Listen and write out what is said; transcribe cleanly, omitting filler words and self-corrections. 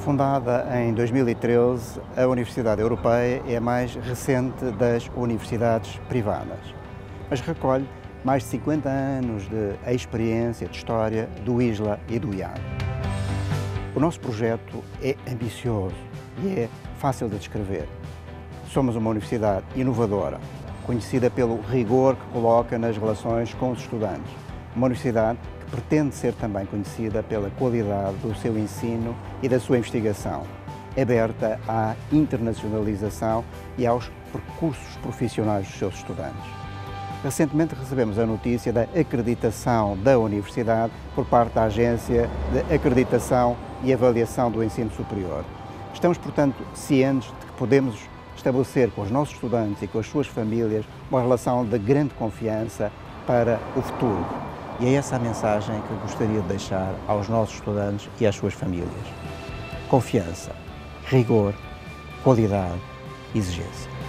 Fundada em 2013, a Universidade Europeia é a mais recente das universidades privadas, mas recolhe mais de 50 anos de experiência, de história do ISLA e do IAG. O nosso projeto é ambicioso e é fácil de descrever. Somos uma universidade inovadora, conhecida pelo rigor que coloca nas relações com os estudantes. Uma universidade que pretende ser também conhecida pela qualidade do seu ensino e da sua investigação, aberta à internacionalização e aos percursos profissionais dos seus estudantes. Recentemente recebemos a notícia da acreditação da universidade por parte da Agência de Acreditação e Avaliação do Ensino Superior. Estamos, portanto, cientes de que podemos estabelecer com os nossos estudantes e com as suas famílias uma relação de grande confiança para o futuro. E é essa a mensagem que gostaria de deixar aos nossos estudantes e às suas famílias. Confiança, rigor, qualidade, exigência.